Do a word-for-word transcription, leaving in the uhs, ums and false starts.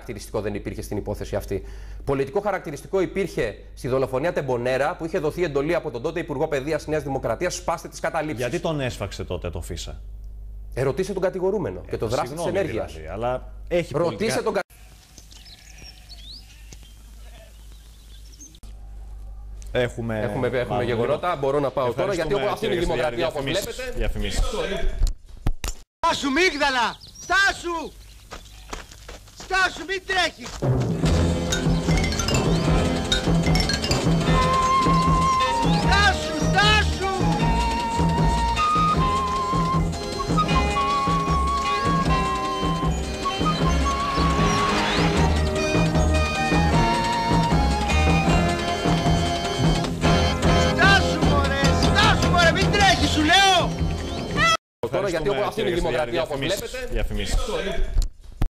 χαρακτηριστικό δεν υπήρχε στην υπόθεση αυτή. Πολιτικό χαρακτηριστικό υπήρχε στη δολοφονία Τεμπονέρα, που είχε δοθεί εντολή από τον τότε Υπουργό Παιδείας Νέας Δημοκρατίας, σπάστε τις καταλήψεις. Γιατί τον έσφαξε τότε το Φίσα? Ερωτήσε τον κατηγορούμενο ε, και το δράστη της ενέργειας. Δηλαδή, αλλά έχει Ρωτήσε πολιτικά... τον Έχουμε, έχουμε, έχουμε γεγονότα, μπορώ να πάω τώρα, γιατί αυτή είναι η δημοκρατία όπως βλέπετε. Διαφημίσεις. Στάσου μίγδαλα! Στάσου! Στάσου, μην τρέχεις! Στάσου, στάσου! Στάσου μωρέ, στάσου μωρέ, μην τρέχεις σου λέω! Τώρα, γιατί αυτή είναι η δημοκρατία όπως βλέπετε. Διαφημίσεις.